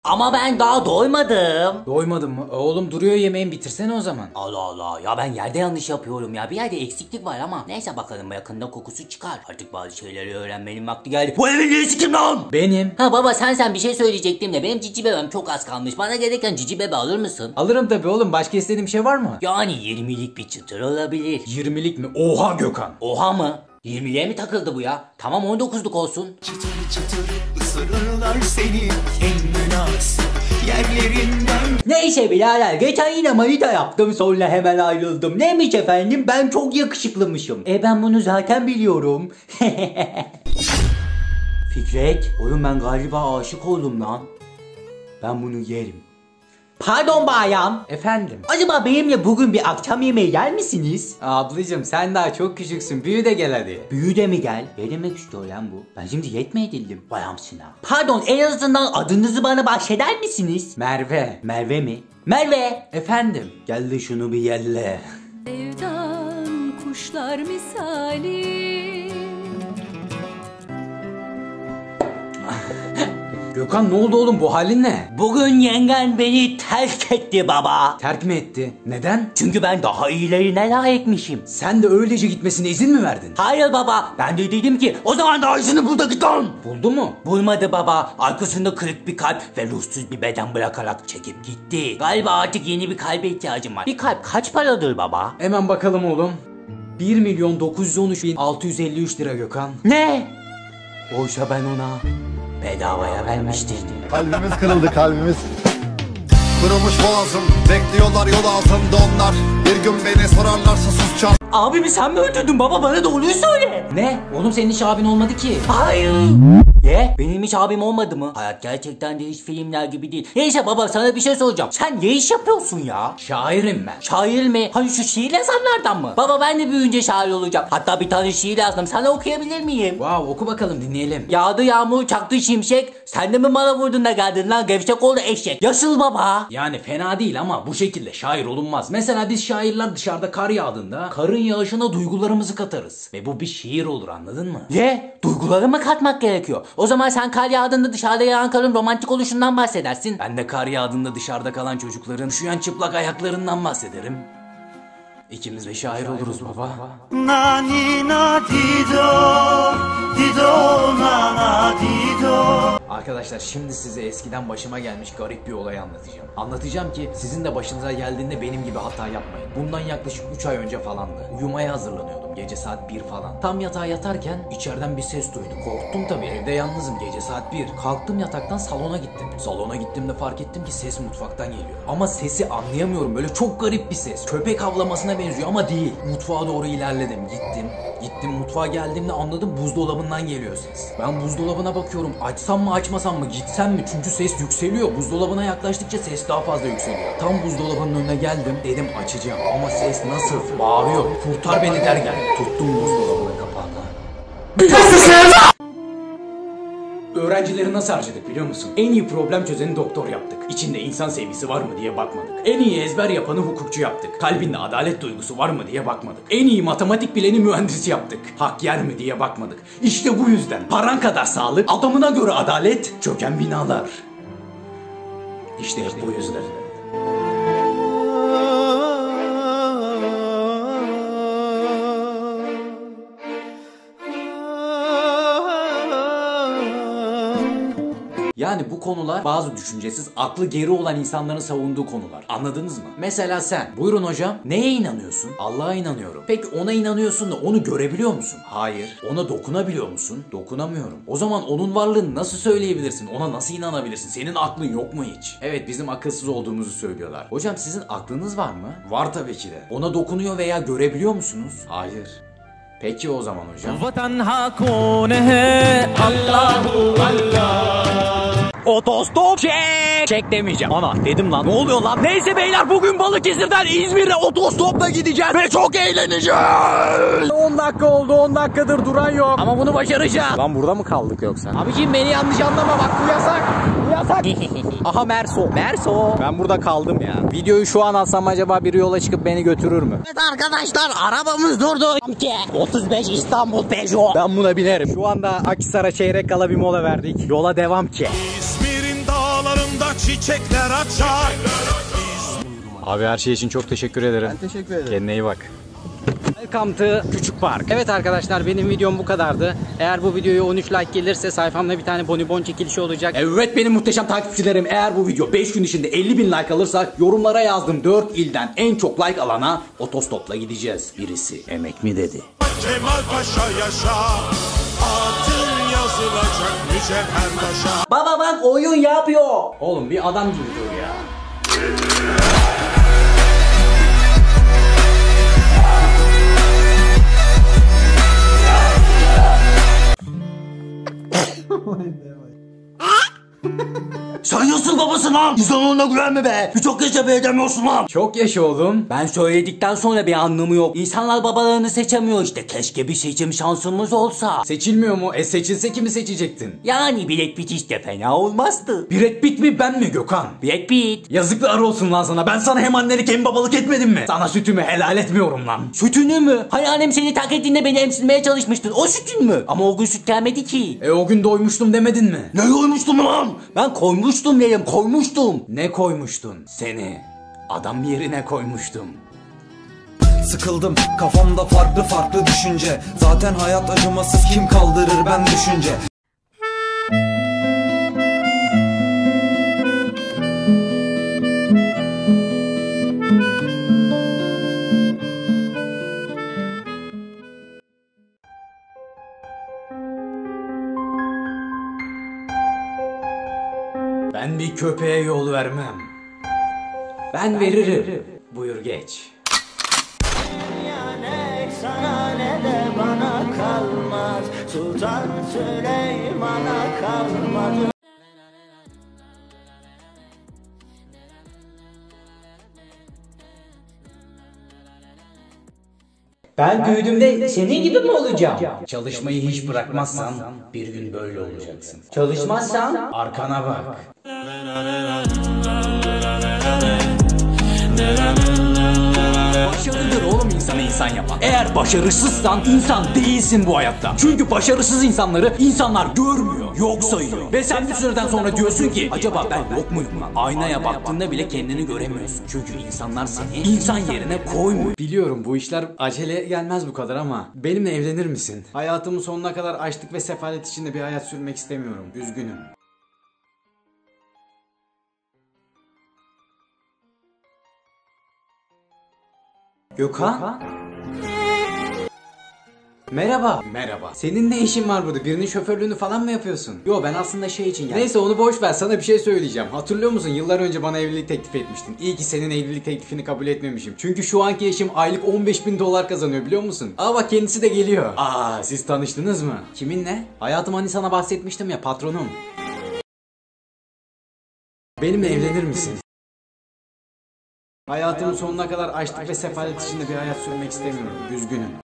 Ama ben daha doymadım. Doymadın mı? Oğlum duruyor yemeğin, bitirsene o zaman. Allah Allah ya, ben yerde yanlış yapıyorum ya. Bir yerde eksiklik var ama neyse bakalım, yakında kokusu çıkar. Artık bazı şeyleri öğrenmenin vakti geldi. Bu evin reisi kim lan? Benim. Ha baba, sen bir şey söyleyecektim de benim cici bebem çok az kalmış. Bana gereken cici bebe alır mısın? Alırım tabi oğlum, başka istediğim şey var mı? Yani 20'lik bir çıtır olabilir. 20'lik mi? Oha Gökhan. Oha mı? 20'liğe mi takıldı bu ya? Tamam 19'luk olsun. Çıtır çıtır ısırırlar seni en münasip yerlerinden. Neyse birader, geçen yine manita yaptım, sonra hemen ayrıldım. Neymiş efendim, ben çok yakışıklıymışım. Ben bunu zaten biliyorum. Fikret, oğlum ben galiba aşık oldum lan. Ben bunu yerim. Pardon bayan. Efendim? Acaba benimle bugün bir akşam yemeği yer misiniz? Ablacım sen daha çok küçüksün, büyü de gel hadi. Büyü de mi gel? Ne demek istiyor lan bu? Ben şimdi yetme edildim. Bayamsın ha. Pardon, en azından adınızı bana bahşeder misiniz? Merve. Merve mi? Merve! Efendim? Gel de şunu bir yelle. Sevdan kuşlar misali. Gökhan ne oldu oğlum, bu halin ne? Bugün yengen beni terk etti baba. Terk mi etti? Neden? Çünkü ben daha iyilerine layıkmışım. Sen de öylece gitmesine izin mi verdin? Hayır baba, ben de dedim ki o zaman daha iyisini bul da git lan. Buldu mu? Bulmadı baba. Arkasında kırık bir kalp ve ruhsuz bir beden bırakarak çekip gitti. Galiba artık yeni bir kalbe ihtiyacım var. Bir kalp kaç paradır baba? Hemen bakalım oğlum. 1.913.653 lira Gökhan. Ne? Oysa ben ona bedavaya vermiştim. Kalbimiz kırıldı, kalbimiz. Kırılmış boğazım, bekliyorlar yol altında onlar. Bir gün beni sorarlarsa sus çal. Abimi sen mi öldürdün baba, bana doğruyu söyle. Ne? Oğlum senin hiç abin olmadı ki. Hayır. Ye? Benim hiç abim olmadı mı? Hayat gerçekten de hiç filmler gibi değil. Neyse baba, sana bir şey soracağım. Sen ne iş yapıyorsun ya? Şairim ben. Şair mi? Hani şu şiir yazanlardan mı? Baba ben de büyüyünce şair olacağım. Hatta bir tane şiir yazdım. Sana okuyabilir miyim? Wow, oku bakalım, dinleyelim. Yağdı yağmur, çaktı şimşek. Sen de mi bana vurdun da geldin lan? Gevşek oldu eşek. Yaşıl baba. Yani fena değil ama bu şekilde şair olunmaz. Mesela biz şairler dışarıda kar yağdığında karın yağışına duygularımızı katarız. Ve bu bir şiir olur, anladın mı? Ye? Duyguları mı katmak gerekiyor? O zaman sen kar yağdığında dışarıda yağan karın romantik oluşundan bahsedersin. Ben de kar yağdığında dışarıda kalan çocukların üşüyen çıplak ayaklarından bahsederim. İkimiz de şair oluruz baba. Nani na dido, dido na na dido. Arkadaşlar şimdi size eskiden başıma gelmiş garip bir olay anlatacağım. Anlatacağım ki sizin de başınıza geldiğinde benim gibi hata yapmayın. Bundan yaklaşık 3 ay önce falandı. Uyumaya hazırlanıyordum, gece saat 1 falan. Tam yatağa yatarken içeriden bir ses duydum. Korktum tabii, evde yalnızım, gece saat 1. Kalktım yataktan, salona gittim. Salona gittiğimde fark ettim ki ses mutfaktan geliyor. Ama sesi anlayamıyorum, böyle çok garip bir ses. Köpek havlamasına benziyor ama değil. Mutfağa doğru ilerledim, gittim mutfağa, geldiğimde anladım buzdolabından geliyor ses. Ben buzdolabına bakıyorum, açsam mı açmasam mı, gitsem mi, çünkü ses yükseliyor. Buzdolabına yaklaştıkça ses daha fazla yükseliyor. Tam buzdolabının önüne geldim, dedim açacağım ama ses nasıl bağırıyor, kurtar beni derken tuttum buzdolabının kapağını. Öğrencileri nasıl harcadık biliyor musun? En iyi problem çözeni doktor yaptık. İçinde insan sevgisi var mı diye bakmadık. En iyi ezber yapanı hukukçu yaptık. Kalbinde adalet duygusu var mı diye bakmadık. En iyi matematik bileni mühendis yaptık. Hak yer mi diye bakmadık. İşte bu yüzden paran kadar sağlık, adamına göre adalet, çöken binalar. İşte bu yüzden. Yani bu konular bazı düşüncesiz, aklı geri olan insanların savunduğu konular. Anladınız mı? Mesela sen, buyurun hocam, neye inanıyorsun? Allah'a inanıyorum. Peki ona inanıyorsun da onu görebiliyor musun? Hayır. Ona dokunabiliyor musun? Dokunamıyorum. O zaman onun varlığını nasıl söyleyebilirsin? Ona nasıl inanabilirsin? Senin aklın yok mu hiç? Evet, bizim akılsız olduğumuzu söylüyorlar. Hocam sizin aklınız var mı? Var tabii ki de. Ona dokunuyor veya görebiliyor musunuz? Hayır. Peki o zaman hocam. Vatan hakune Allahu Allah. Otostop çek. Çek demeyeceğim. Ana dedim lan. Ne oluyor lan? Neyse beyler, bugün Balıkesir'den İzmir'e otostopla gideceğiz ve çok eğleneceğiz. 10 dakika oldu, 10 dakikadır duran yok. Ama bunu başaracağız. Lan burada mı kaldık yoksa? Abiciğim beni yanlış anlama, bak bu yasak. Bu yasak. Aha Merso. Merso. Ben burada kaldım ya. Videoyu şu an alsam acaba biri yola çıkıp beni götürür mü? Evet arkadaşlar, arabamız durdu. 35 İstanbul Peugeot. Ben buna binerim. Şu anda Akhisar'a çeyrek kala bir mola verdik. Yola devam ki. İzmir'in dağlarında çiçekler açar. Abi her şey için çok teşekkür ederim. Ben teşekkür ederim. Kendine iyi bak. Welcome to Küçük Park. Evet arkadaşlar, benim videom bu kadardı. Eğer bu videoya 13 like gelirse sayfamda bir tane bonibon çekilişi olacak. Evet benim muhteşem takipçilerim, eğer bu video 5 gün içinde 50.000 like alırsa yorumlara yazdım 4 ilden en çok like alana otostopla gideceğiz. Birisi emek mi dedi? Kemal Paşa yaşa, adın yazılacak mücevher taşa. Baba bak oyun yapıyor. Oğlum bir adam gibi dur ya. Sen nasıl babasın lan? İnsanlığına güvenme be. Çok yaşa be edemiyorsun lan. Çok yaşa oğlum. Ben söyledikten sonra bir anlamı yok. İnsanlar babalarını seçemiyor işte. Keşke bir seçim şansımız olsa. Seçilmiyor mu? Seçilse kimi seçecektin? Yani Brad Pitt işte fena olmazdı. Brad Pitt mi ben mi Gökhan? Brad Pitt. Yazıklar olsun lan sana. Ben sana hem annelik hem babalık etmedim mi? Sana sütümü helal etmiyorum lan. Sütünü mü? Hani annem seni terk ettiğinde beni emzirmeye çalışmıştın. O sütün mü? Ama o gün süt gelmedi ki. O gün doymuştum demedin mi? Ne koymuştum lan? Ben koymuştum diyeyim, koymuştum. Ne koymuştun? Seni adam yerine koymuştum. Sıkıldım kafamda farklı farklı düşünce. Zaten hayat acımasız, kim kaldırır ben düşünce. Ben bir köpeğe yol vermem. Ben veririm. Buyur geç. Ne sana ne de bana kalmaz. Sultan Süleyman'a kalmadı. Ben büyüdüğümde senin gibi mi olacağım? Çalışmayı hiç bırakmazsan bir gün böyle olacaksın. Çalışmazsan arkana bak. Başarıdır oğlum insanı insan yapan. Eğer başarısızsan insan değilsin bu hayatta. Çünkü başarısız insanları insanlar görmüyor, yok sayıyor. Ve sen bir süreden sonra diyorsun ki acaba ben yok muyum lan? Aynaya baktığında bile kendini göremiyorsun. Çünkü insanlar seni insan yerine koymuyor. Biliyorum bu işler acele gelmez bu kadar ama benimle evlenir misin? Hayatımın sonuna kadar açlık ve sefalet içinde bir hayat sürmek istemiyorum. Üzgünüm. Gökhan? Merhaba. Merhaba. Senin ne işin var burada? Birinin şoförlüğünü falan mı yapıyorsun? Yo ben aslında şey için geldim. Neyse onu boş ver, sana bir şey söyleyeceğim. Hatırlıyor musun? Yıllar önce bana evlilik teklif etmiştin. İyi ki senin evlilik teklifini kabul etmemişim. Çünkü şu anki eşim aylık 15.000 dolar kazanıyor biliyor musun? Aa bak kendisi de geliyor. Aa siz tanıştınız mı? Kiminle? Hayatım hani sana bahsetmiştim ya, patronum. Benimle evlenir misin? Hayatımın sonuna kadar açlık ve sefalet içinde bir hayat sürmek istemiyorum. Üzgünüm.